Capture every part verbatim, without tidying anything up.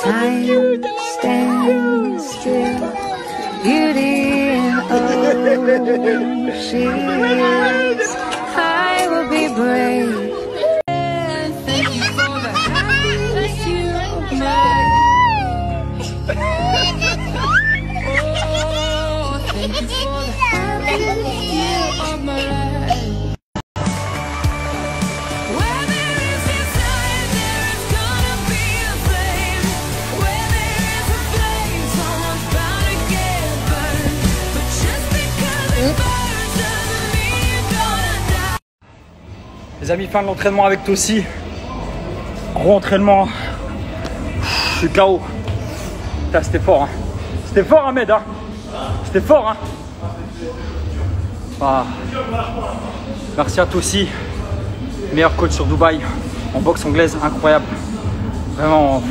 Time stands still, beauty in oceans. I will be brave. Thank you for the happiness you made. Oh, thank you for the happiness you made. Les amis, fin de l'entraînement avec Tossi. Gros entraînement. Je suis K O. C'était fort, hein. C'était fort, Ahmed, hein. C'était fort, hein. Ah. Merci à Tossi, meilleur coach sur Dubaï, en boxe anglaise, incroyable. Vraiment.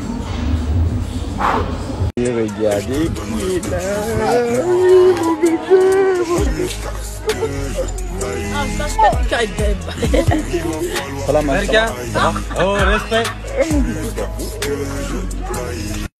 Et regardez qui est là. Mon bébé, mon bébé. Salam, ça va? Oh, respect.